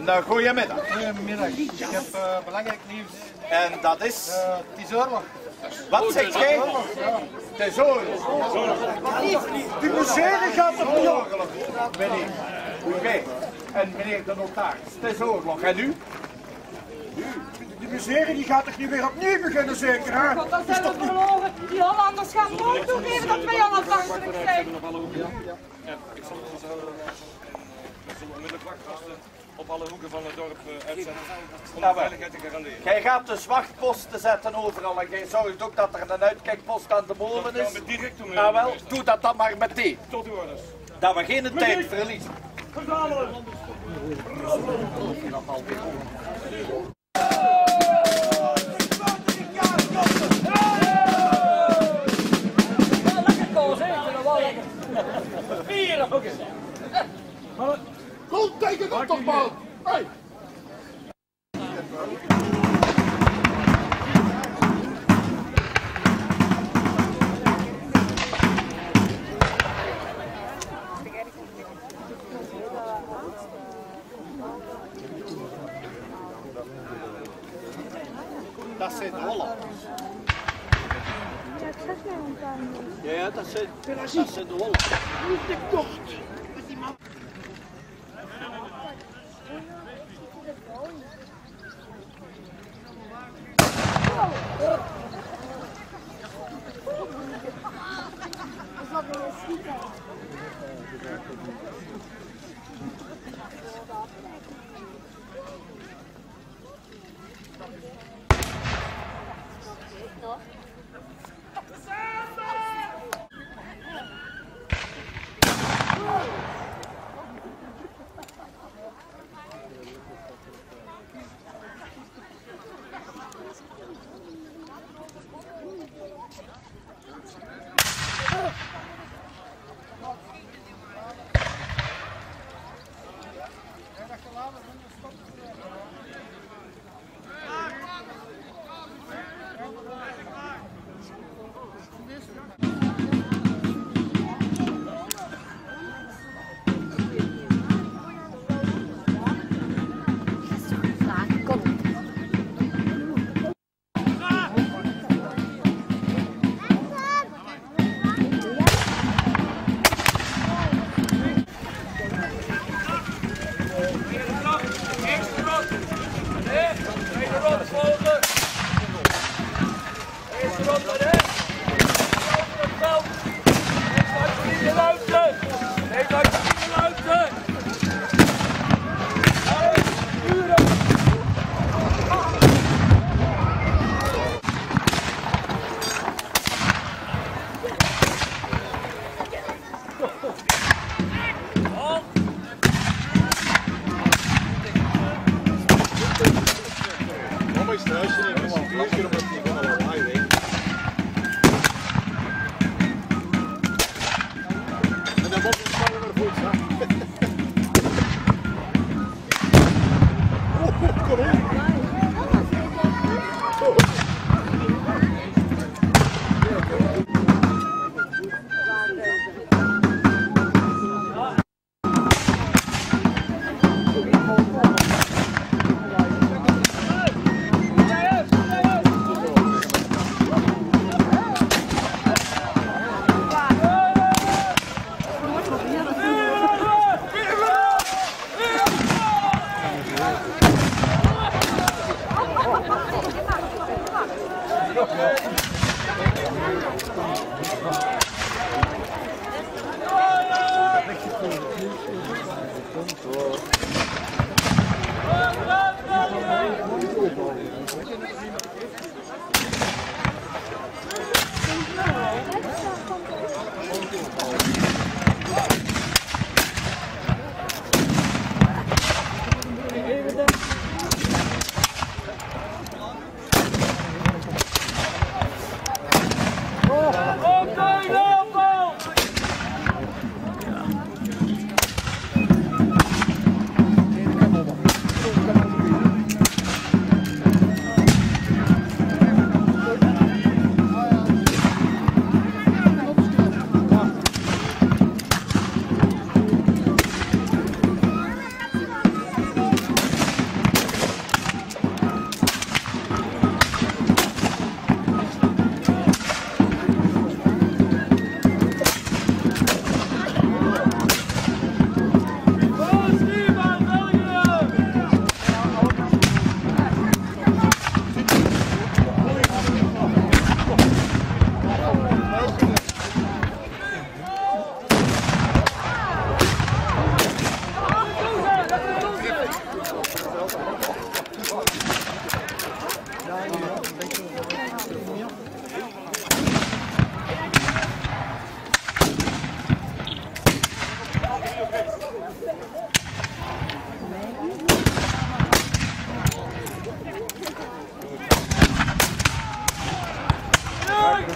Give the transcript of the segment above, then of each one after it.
Goedemiddag. Goedemiddag. Ik heb belangrijk nieuws. En dat is? Het is oorlog. Wat zegt jij? Het is oorlog. Die museum gaat er niet op. Meneer. Oké. En meneer de notaris. Het is oorlog. En u? Die museum die gaat toch niet weer opnieuw beginnen zeker, hè? Want dan zijn we verloren. Die Hollanders gaan nooit toegeven dat wij onafhankelijk zijn. Ik zal we zullen onmiddellijk wachtposten op alle hoeken van het dorp uitzetten om de veiligheid te garanderen. Jij gaat dus wachtposten zetten overal en jij zorgt ook dat er een uitkijkpost aan de molen is. Nou wel, doe dat dan maar meteen. Tot uw orders. Dat we geen tijd verliezen. Verzamelen! Kom tegen dat toch, man! Hey! Dat zijn de Hollanders. Ja, dat zijn de Hollanders. Niet te kort!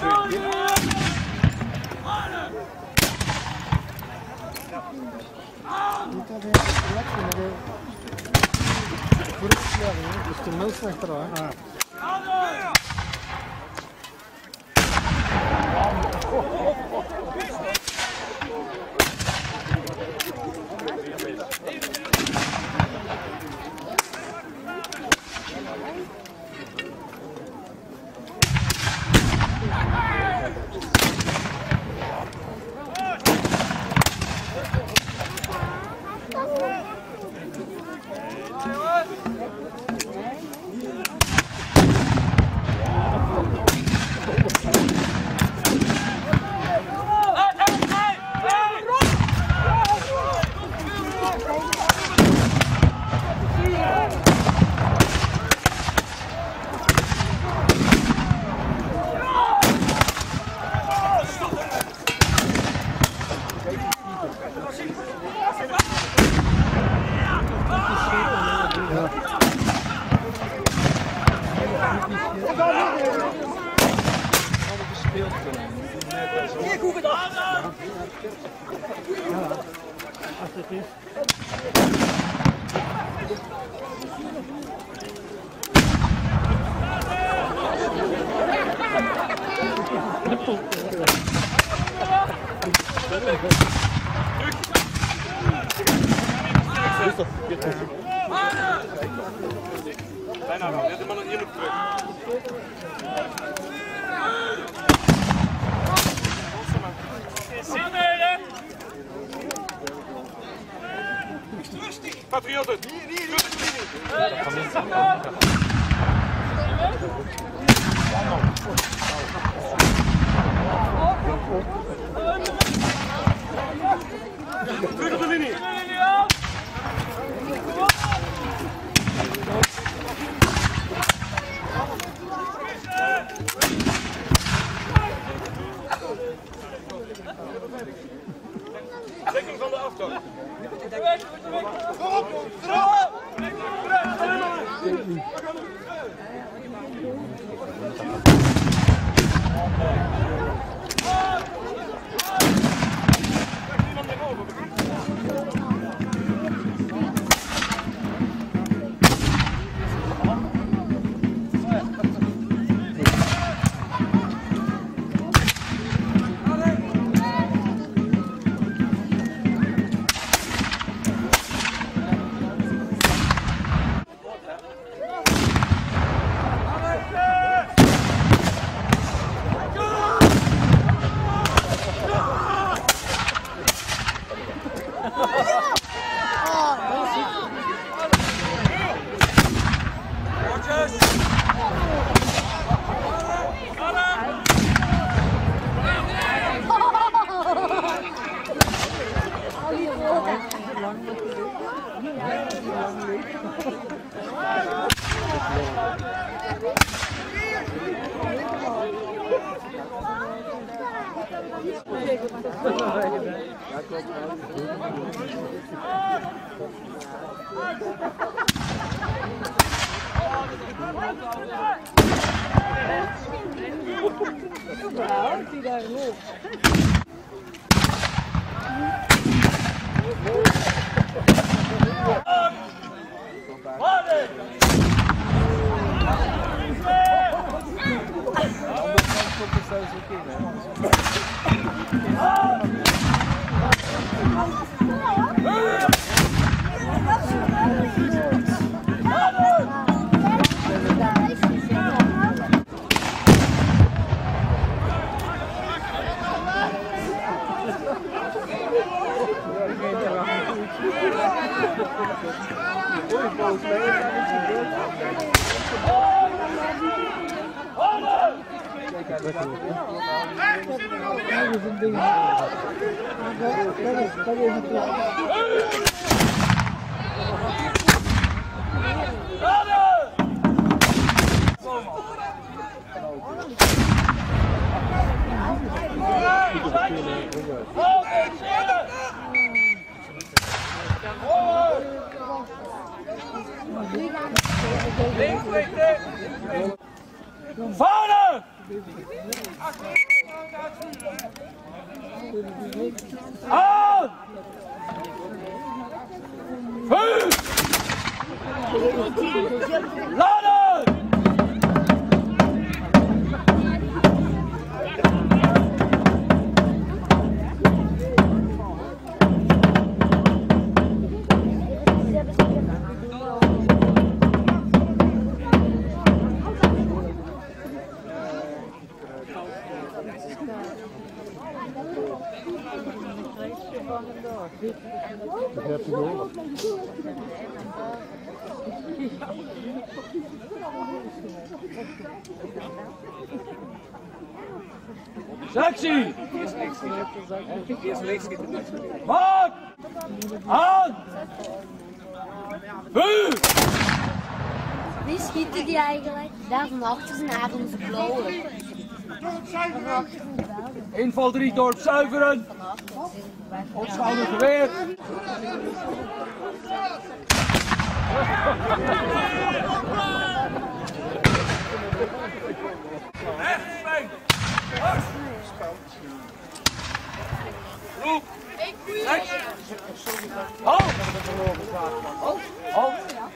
Dus de mil slechter hoor. Bijna wel, de man hier moet terug. Patriotten! Terug op de linie! Dekking van de aftocht. Vader! Aan! Vuur! Laden! Sectie! Maak! Aan! Vuur! Wie schieten die eigenlijk? Daar van achter zijn haar onze blauwe. Inval 3 dorp zuiveren! Opschouwen geweer! Roep! Halt! Halt! Halt!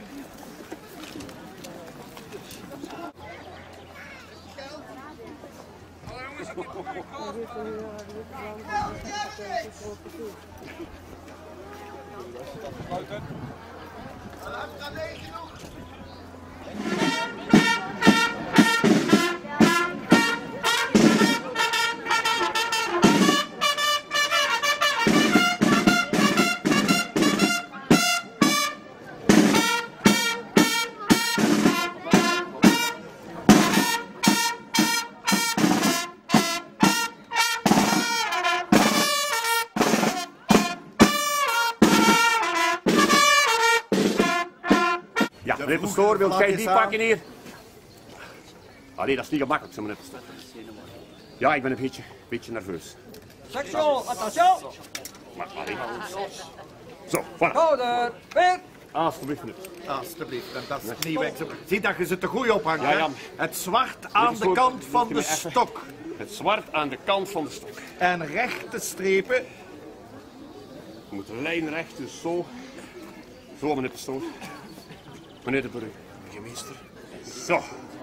Ja, meneer de Pastoor, wilt jij die pakken hier? Allee, dat is niet gemakkelijk, zo meneer de Pastoor. Ja, ik ben een beetje nerveus. Section, attention! Maar, allee. Zo, voilà. Schouder, weer! Alsjeblieft, meneer. Alsjeblieft, en dat is het nieuwe exemplaar. Zie dat je ze te goed ophangt, Ja, hè? ja. Het zwart aan de kant van de stok. Het zwart aan de kant van de stok. En rechte strepen. Je moet lijnrecht, dus zo. Zo, meneer de Pastoor. Meneer de burgemeester. Zo.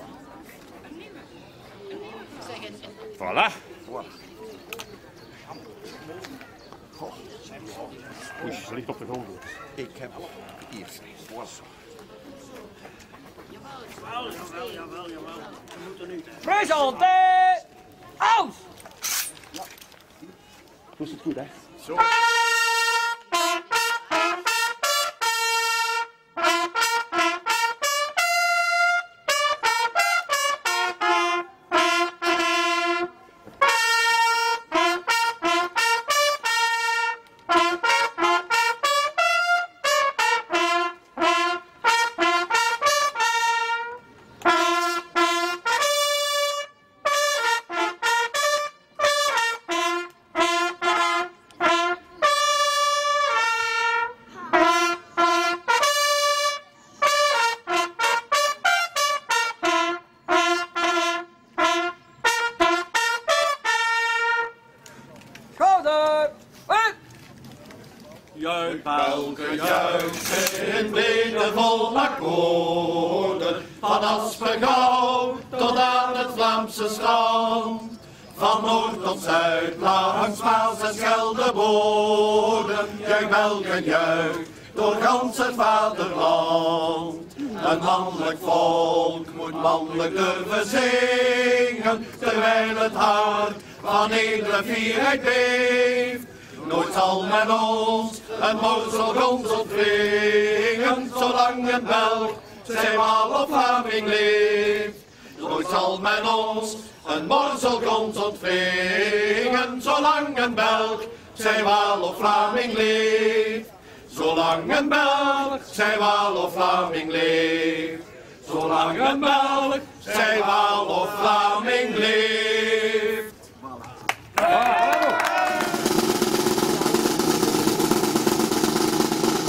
Voilà. Oei, ze ligt op de grond. Ik heb hier. Présenté! Aus! Doe het goed, hè? Zo. Schouder, weer! Juich, welke juicht in benen vol akkoorden, van Aspengouw tot aan het Vlaamse strand. Van noord tot zuid, langs Maas en Scheldebodem, juich, welke juicht door gans het vaderland. Een mannelijk volk moet mannelijk durven zingen, terwijl het hart van edele fierheid beeft. Nooit zal men ons een moorzelgons ontwringen, zolang een Belg zijn Waal of Vlaming leeft. Nooit zal men ons een moorzelgons ontwringen, zolang een Belg zijn Waal of Vlaming leeft. Zolang een Belg zijn Waal of Vlaming leeft. Zolang een Belg zijn Waal of Vlaming leeft.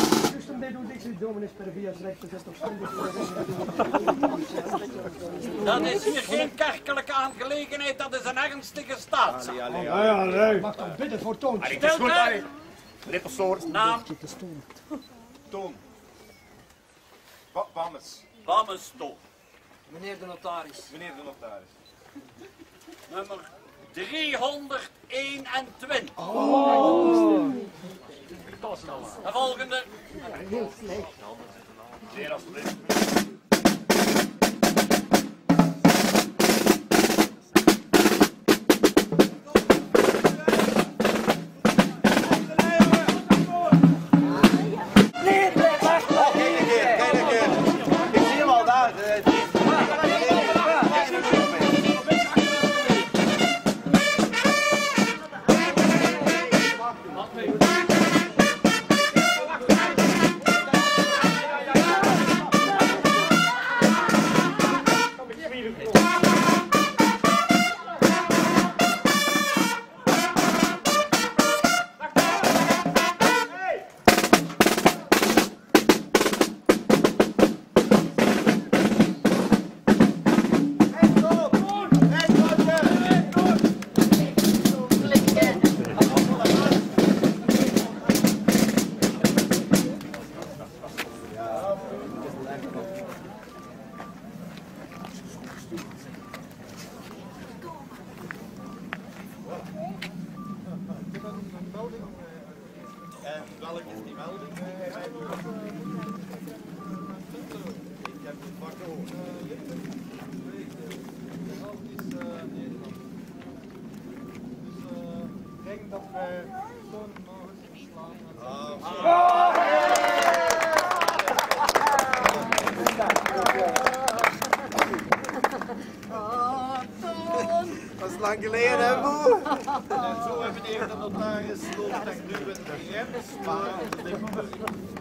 dominees per via slechts, dat is toch Dat is hier geen kerkelijke aangelegenheid, dat is een ernstige staatszaak. Je mag toch bidden voor Toon. Het is goed, allee. Meneer Pastoor. Naam? Toon. Bammes. Bammes Toon. Meneer de notaris. Meneer de notaris. Nummer 321. De volgende. Heel slecht. Zeer alsjeblieft. En welke is die melding? Ik heb het vak gehoord. Ik denk dat wij Toon mogen verslaan. Dat is lang geleden, hè, moe? En zo hebben meneer de notaris loopt echt nu met de grens, maar